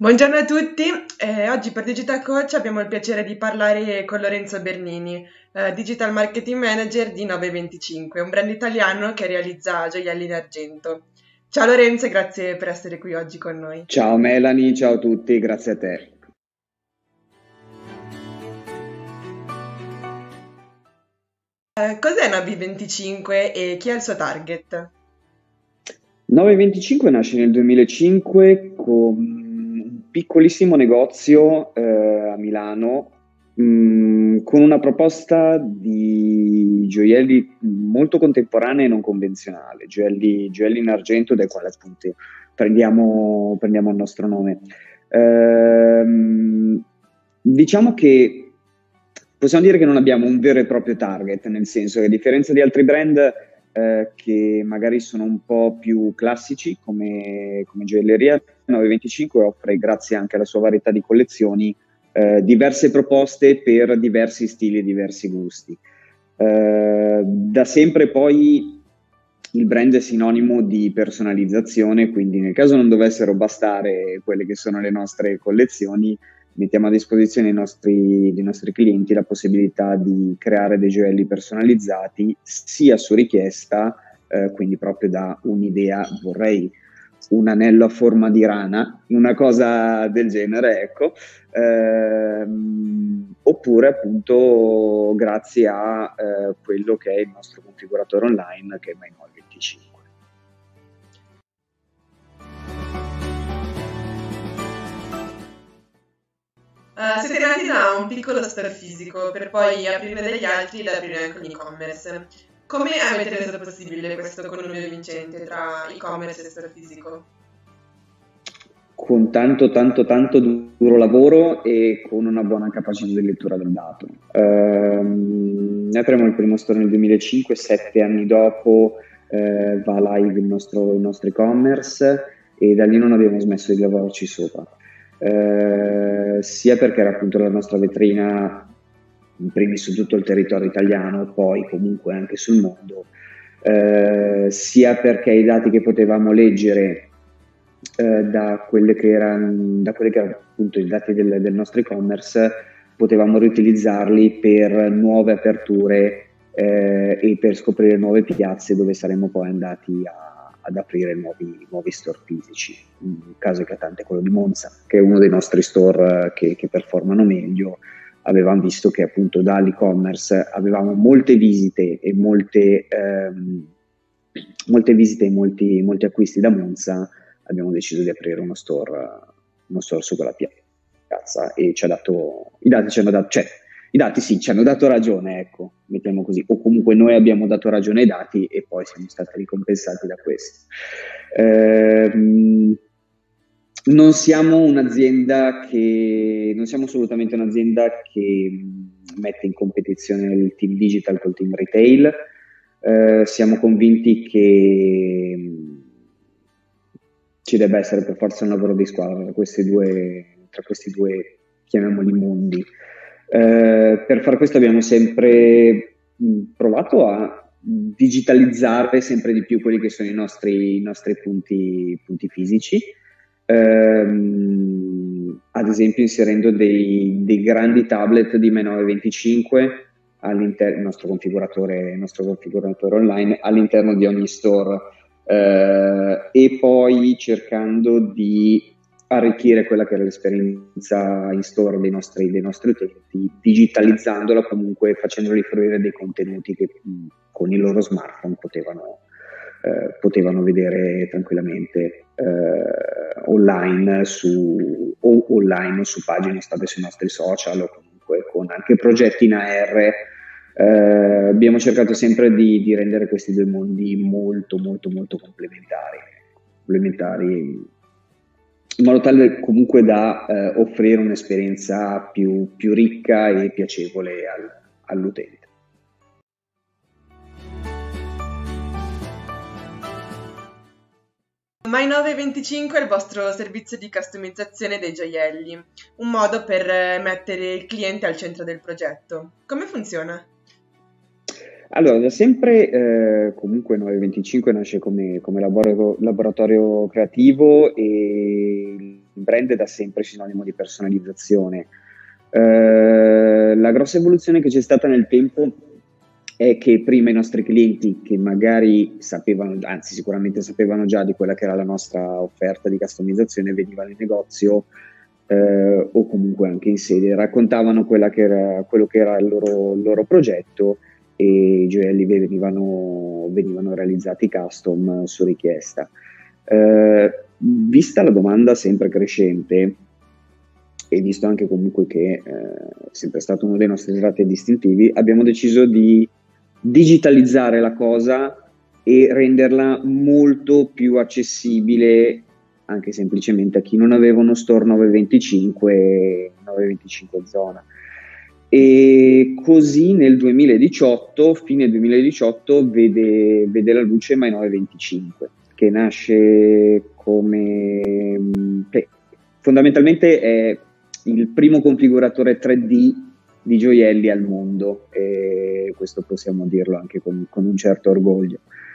Buongiorno a tutti, oggi per Digital Coach abbiamo il piacere di parlare con Lorenzo Bernini, Digital Marketing Manager di 925, un brand italiano che realizza gioielli in argento. Ciao Lorenzo e grazie per essere qui oggi con noi. Ciao Melanie, ciao a tutti, grazie a te. Cos'è 925 e chi è il suo target? 925 nasce nel 2005 con un piccolissimo negozio a Milano con una proposta di gioielli molto contemporanea e non convenzionale, gioielli in argento dai quali appunto prendiamo il nostro nome. Diciamo che possiamo dire che non abbiamo un vero e proprio target, nel senso che a differenza di altri brand che magari sono un po' più classici come gioielleria, 925 offre, grazie anche alla sua varietà di collezioni, diverse proposte per diversi stili e diversi gusti. Da sempre poi il brand è sinonimo di personalizzazione, quindi nel caso non dovessero bastare quelle che sono le nostre collezioni, mettiamo a disposizione dei nostri clienti la possibilità di creare dei gioielli personalizzati sia su richiesta, quindi proprio da un'idea, vorrei un anello a forma di rana, una cosa del genere, ecco, oppure appunto grazie a quello che è il nostro configuratore online che è My925. Siete nati da un piccolo store fisico per poi aprire degli altri ed aprire anche un e-commerce. Come avete reso possibile questo connubio vincente tra e-commerce e store fisico? Con tanto duro lavoro e con una buona capacità di lettura del dato. Noi apriamo il primo store nel 2005, 7 anni dopo va live il nostro e-commerce e da lì non abbiamo smesso di lavorarci sopra. Sia perché era appunto la nostra vetrina in primis su tutto il territorio italiano, poi comunque anche sul mondo, sia perché i dati che potevamo leggere da quelli che erano appunto i dati del nostro e-commerce, potevamo riutilizzarli per nuove aperture e per scoprire nuove piazze dove saremmo poi andati ad aprire nuovi store fisici. Un caso eclatante è quello di Monza, che è uno dei nostri store che performano meglio. Avevamo visto che appunto dall'e-commerce avevamo molte visite e molti molti acquisti da Monza. Abbiamo deciso di aprire uno store su quella piazza e i dati ci hanno dato, cioè, i dati sì, ci hanno dato ragione, ecco, mettiamo così, o comunque noi abbiamo dato ragione ai dati e poi siamo stati ricompensati da questo. Non siamo assolutamente un'azienda che mette in competizione il team digital col team retail. Siamo convinti che ci debba essere per forza un lavoro di squadra tra questi due, chiamiamoli mondi. Per far questo abbiamo sempre provato a digitalizzare sempre di più quelli che sono i nostri punti fisici, ad esempio inserendo dei grandi tablet di My925 all'interno del nostro configuratore online all'interno di ogni store, e poi cercando di arricchire quella che era l'esperienza in store dei nostri utenti, digitalizzandola, comunque facendoli fruire dei contenuti che con i loro smartphone potevano vedere tranquillamente online o su pagine state sui nostri social o comunque con anche progetti in AR. Abbiamo cercato sempre di rendere questi due mondi molto complementari in modo tale comunque da offrire un'esperienza più ricca e piacevole all'utente. My925 è il vostro servizio di customizzazione dei gioielli, un modo per mettere il cliente al centro del progetto. Come funziona? Allora, da sempre comunque 925 nasce come laboratorio creativo e brand è da sempre sinonimo di personalizzazione. La grossa evoluzione che c'è stata nel tempo è che prima i nostri clienti, che magari sapevano, anzi sicuramente sapevano già di quella che era la nostra offerta di customizzazione, venivano in negozio o comunque anche in sede, raccontavano quello che era il loro progetto, e i gioielli venivano realizzati custom su richiesta. Vista la domanda sempre crescente, e visto anche comunque che è sempre stato uno dei nostri tratti distintivi, abbiamo deciso di digitalizzare la cosa e renderla molto più accessibile anche semplicemente a chi non aveva uno store 925 zona. E così nel 2018, fine 2018, vede la luce My 925, che nasce fondamentalmente è il primo configuratore 3D di gioielli al mondo, e questo possiamo dirlo anche con un certo orgoglio.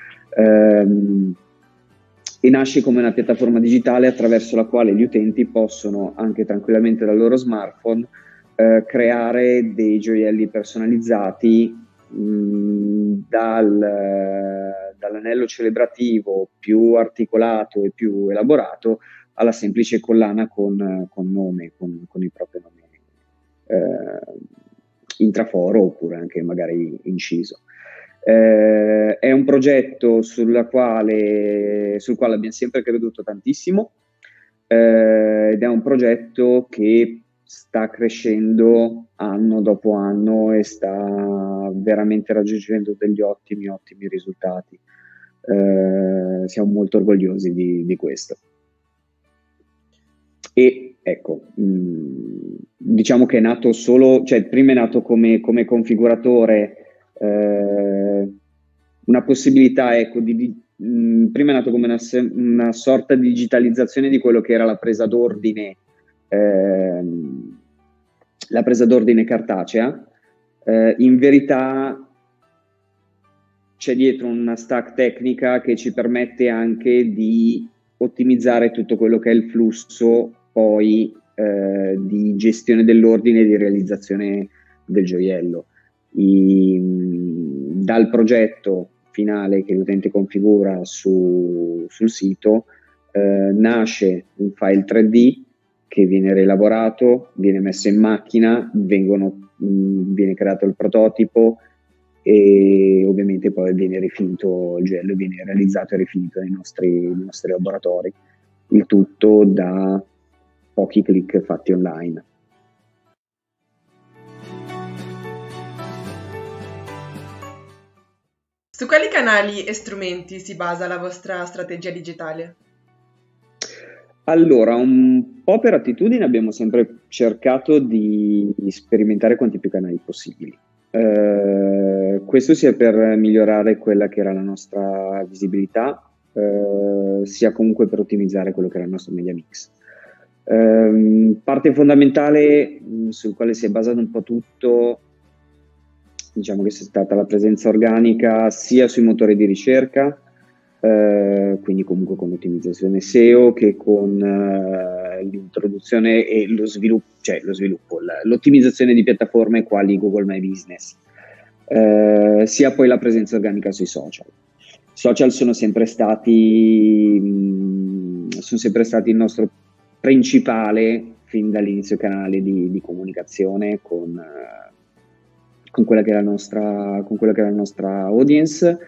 E nasce come una piattaforma digitale attraverso la quale gli utenti possono, anche tranquillamente dal loro smartphone, creare dei gioielli personalizzati, dall'anello celebrativo più articolato e più elaborato alla semplice collana con nome, con il proprio nome in traforo oppure anche magari inciso. È un progetto sul quale abbiamo sempre creduto tantissimo, ed è un progetto che sta crescendo anno dopo anno e sta veramente raggiungendo degli ottimi risultati. Siamo molto orgogliosi di questo. E ecco, diciamo che è nato prima è nato come configuratore, una possibilità, ecco, prima è nato come una sorta di digitalizzazione di quello che era la presa d'ordine cartacea. In verità c'è dietro una stack tecnica che ci permette anche di ottimizzare tutto quello che è il flusso poi di gestione dell'ordine e di realizzazione del gioiello. Dal progetto finale che l'utente configura sul sito nasce un file 3D che viene rielaborato, viene messo in macchina, viene creato il prototipo e ovviamente poi viene rifinito il gioiello, viene realizzato e rifinito nei nostri laboratori, il tutto da pochi click fatti online. Su quali canali e strumenti si basa la vostra strategia digitale? Allora, un po' per attitudine abbiamo sempre cercato di sperimentare quanti più canali possibili. Questo sia per migliorare quella che era la nostra visibilità, sia comunque per ottimizzare quello che era il nostro media mix. Parte fondamentale sul quale si è basato un po' tutto, diciamo che sia stata la presenza organica sia sui motori di ricerca, quindi comunque con ottimizzazione SEO, che con l'introduzione e l'ottimizzazione di piattaforme quali Google My Business, sia poi la presenza organica sui social. Social sono sempre stati il nostro principale, fin dall'inizio, canale di comunicazione con quella che era la nostra audience.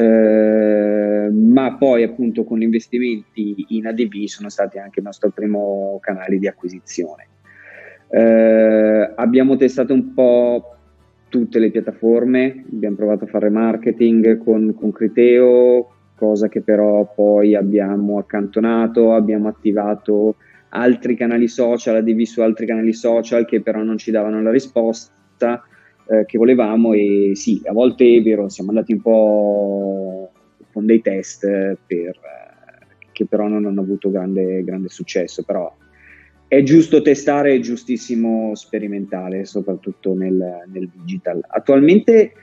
Ma poi appunto con gli investimenti in ADV sono stati anche il nostro primo canale di acquisizione. Abbiamo testato un po' tutte le piattaforme, abbiamo provato a fare marketing con Criteo, cosa che però poi abbiamo accantonato, abbiamo attivato altri canali social, ADV su altri canali social che però non ci davano la risposta che volevamo. E sì, a volte è vero, siamo andati un po' con dei test che però non hanno avuto grande successo, però è giusto testare, è giustissimo sperimentare, soprattutto nel digital. Attualmente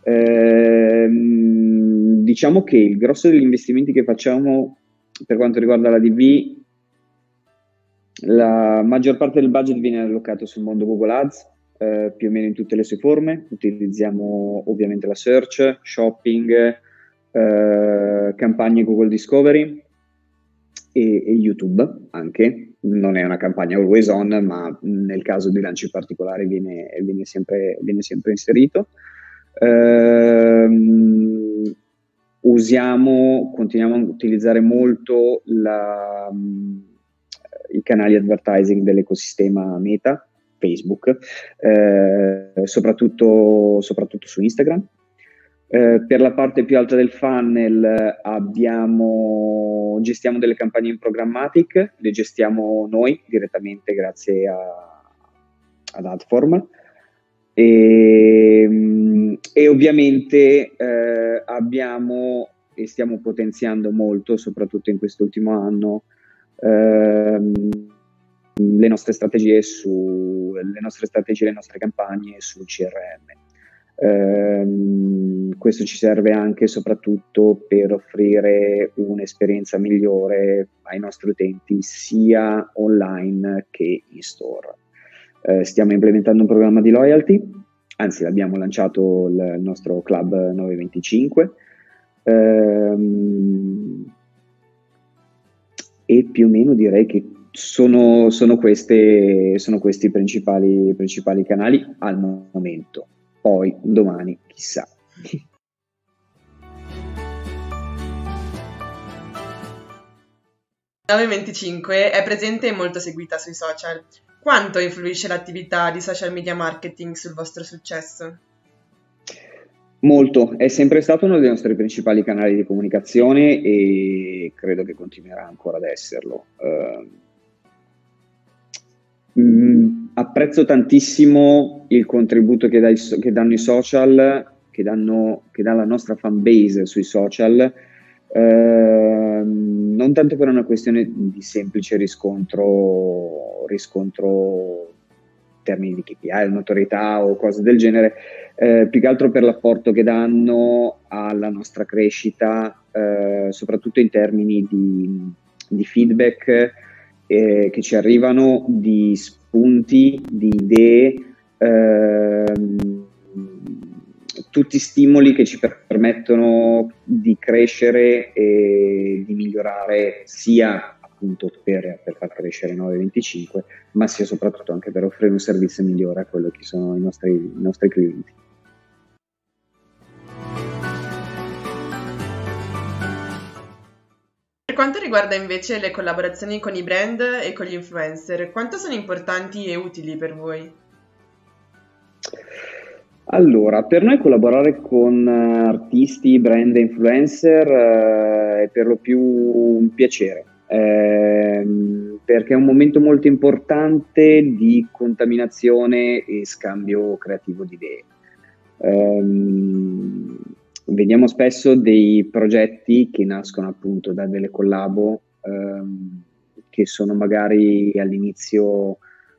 diciamo che il grosso degli investimenti che facciamo per quanto riguarda la DV La maggior parte del budget viene allocato sul mondo Google Ads, più o meno in tutte le sue forme. Utilizziamo ovviamente la search, shopping, campagne Google Discovery e YouTube anche. Non è una campagna always on, ma nel caso di lanci particolari viene sempre inserito. Continuiamo a utilizzare molto i canali advertising dell'ecosistema Meta, Facebook, soprattutto su Instagram. Per la parte più alta del funnel gestiamo delle campagne in programmatic, le gestiamo noi direttamente grazie ad Adform e ovviamente abbiamo e stiamo potenziando molto, soprattutto in quest'ultimo anno, le nostre strategie, le nostre campagne sul CRM. Questo ci serve anche e soprattutto per offrire un'esperienza migliore ai nostri utenti sia online che in store. Stiamo implementando un programma di loyalty, anzi l'abbiamo lanciato il nostro Club 925 e più o meno direi che sono questi i principali canali al momento. Poi domani chissà. 925 è presente e molto seguita sui social. Quanto influisce l'attività di social media marketing sul vostro successo? Molto, è sempre stato uno dei nostri principali canali di comunicazione e credo che continuerà ancora ad esserlo. Apprezzo tantissimo il contributo che danno i social, che dà la nostra fan base sui social, non tanto per una questione di semplice riscontro in termini di KPI, notorietà o cose del genere, più che altro per l'apporto che danno alla nostra crescita, soprattutto in termini di feedback che ci arrivano, di spunti, di idee, tutti stimoli che ci permettono di crescere e di migliorare sia appunto per far crescere 925, ma sia soprattutto anche per offrire un servizio migliore a quello che sono i nostri clienti. Per quanto riguarda invece le collaborazioni con i brand e con gli influencer, quanto sono importanti e utili per voi? Allora, per noi collaborare con artisti, brand e influencer è per lo più un piacere, perché è un momento molto importante di contaminazione e scambio creativo di idee. Vediamo spesso dei progetti che nascono appunto da delle collabo che sono magari all'inizio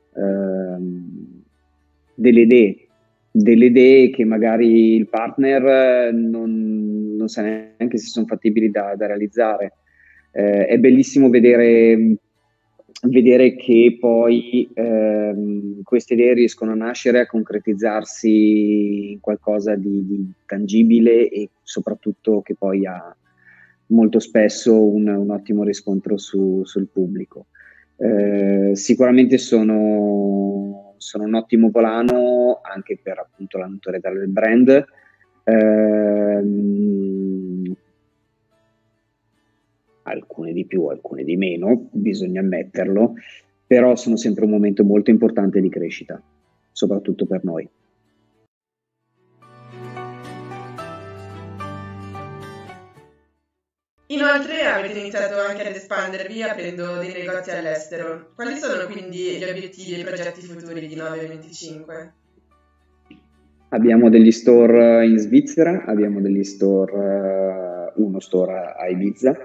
delle idee che magari il partner non sa neanche se sono fattibili da realizzare. È bellissimo vedere che poi queste idee riescono a nascere, a concretizzarsi in qualcosa di tangibile e soprattutto che poi ha molto spesso un ottimo riscontro sul pubblico. Sicuramente sono un ottimo volano anche per appunto la notorietà del brand. Alcune di più, alcune di meno, bisogna ammetterlo, però sono sempre un momento molto importante di crescita, soprattutto per noi. Inoltre avete iniziato anche ad espandervi aprendo dei negozi all'estero. Quali sono quindi gli obiettivi e i progetti futuri di 925? Abbiamo degli store in Svizzera, abbiamo degli store, uno store a Ibiza,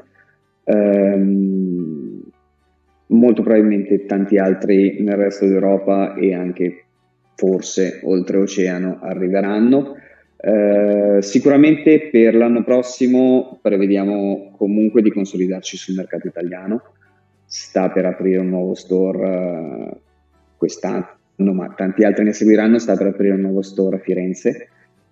molto probabilmente tanti altri nel resto d'Europa e anche forse oltreoceano arriveranno. Sicuramente per l'anno prossimo prevediamo comunque di consolidarci sul mercato italiano, sta per aprire un nuovo store quest'anno, ma tanti altri ne seguiranno, sta per aprire un nuovo store a Firenze.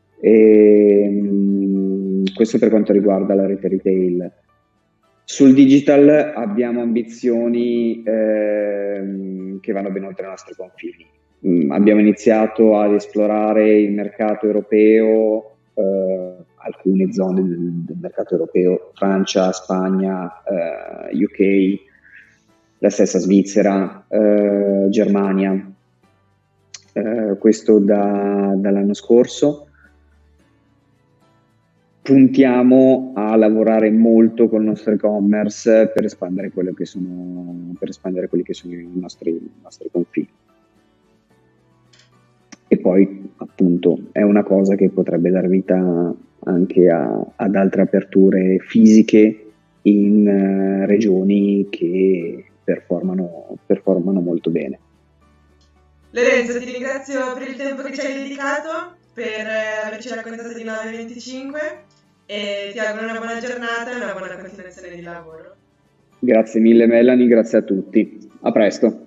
Questo per quanto riguarda la rete retail. Sul digital abbiamo ambizioni che vanno ben oltre i nostri confini. Abbiamo iniziato ad esplorare il mercato europeo, alcune zone del mercato europeo, Francia, Spagna, UK, la stessa Svizzera, Germania, questo dall'anno scorso. Puntiamo a lavorare molto con il nostro e-commerce per espandere quelli che sono i nostri confini. E poi appunto è una cosa che potrebbe dar vita anche ad altre aperture fisiche in regioni che performano molto bene. Lorenzo, ti ringrazio per il tempo che ci hai dedicato, per averci raccontato di 925 e ti auguro una buona giornata e una buona continuazione di lavoro. Grazie mille Melanie, grazie a tutti. A presto.